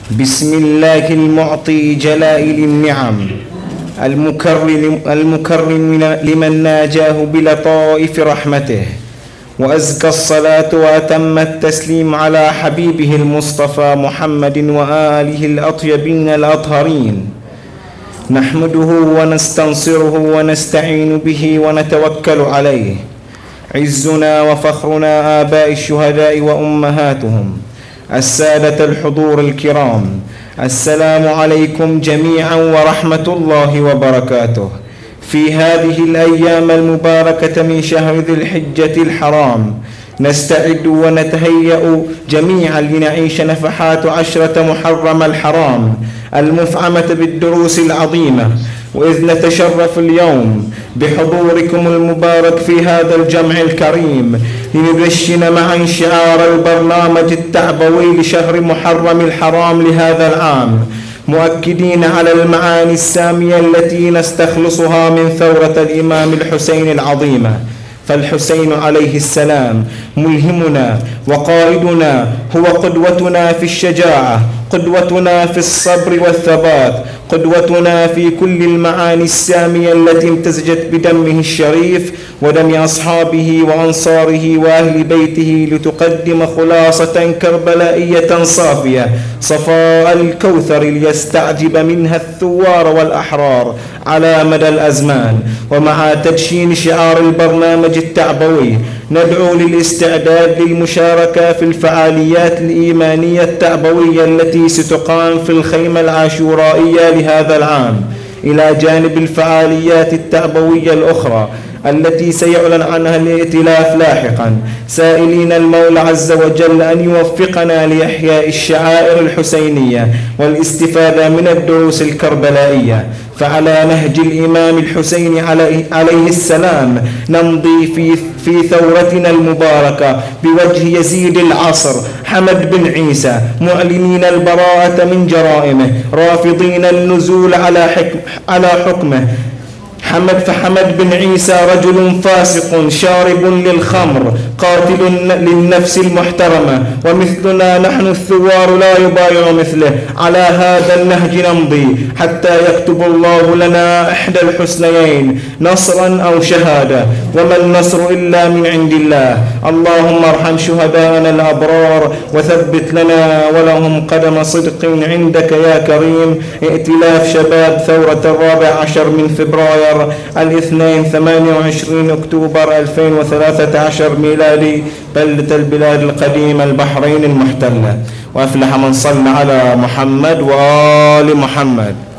بسم الله المعطي جلائل النعم المكرم لمن ناجاه بلطائف رحمته، وأزكى الصلاة وأتم التسليم على حبيبه المصطفى محمد وآله الأطيبين الأطهرين. نحمده ونستنصره ونستعين به ونتوكل عليه. عزنا وفخرنا آباء الشهداء وأمهاتهم، السادة الحضور الكرام، السلام عليكم جميعا ورحمة الله وبركاته. في هذه الأيام المباركة من شهر ذي الحجة الحرام نستعد ونتهيأ جميعا لنعيش نفحات عشرة محرم الحرام المفعمة بالدروس العظيمة، وإذ نتشرف اليوم بحضوركم المبارك في هذا الجمع الكريم لندشن معا شعار البرنامج التعبوي لشهر محرم الحرام لهذا العام، مؤكدين على المعاني السامية التي نستخلصها من ثورة الإمام الحسين العظيمة. فالحسين عليه السلام ملهمنا وقائدنا، هو قدوتنا في الشجاعة، قدوتنا في الصبر والثبات، قدوتنا في كل المعاني السامية التي امتزجت بدمه الشريف ودم أصحابه وأنصاره وأهل بيته لتقدم خلاصة كربلائية صافية صفاء الكوثر ليستعجب منها الثوار والأحرار على مدى الأزمان. ومع تدشين شعار البرنامج التعبوي ندعو للاستعداد للمشاركة في الفعاليات الإيمانية التعبوية التي ستقام في الخيمة العاشورائية لهذا العام، إلى جانب الفعاليات التعبوية الأخرى التي سيعلن عنها الائتلاف لاحقا، سائلين المولى عز وجل أن يوفقنا لإحياء الشعائر الحسينية والاستفادة من الدروس الكربلائية. فعلى نهج الإمام الحسين عليه السلام نمضي في ثورتنا المباركة بوجه يزيد العصر حمد بن عيسى، معلنين البراءة من جرائمه، رافضين النزول على حكمه. فحمد بن عيسى رجل فاسق شارب للخمر قاتل للنفس المحترمة، ومثلنا نحن الثوار لا يبايع مثله. على هذا النهج نمضي حتى يكتب الله لنا إحدى الحسنيين، نصرا أو شهادة، وما النصر إلا من عند الله. اللهم ارحم شهداءنا الأبرار وثبت لنا ولهم قدم صدق عندك يا كريم. ائتلاف شباب ثورة 14 من فبراير الاثنين 28 أكتوبر 2013 ميلادي، بلدة البلاد القديمة البحرين المحتلة. وأفلح من صلى على محمد وآل محمد.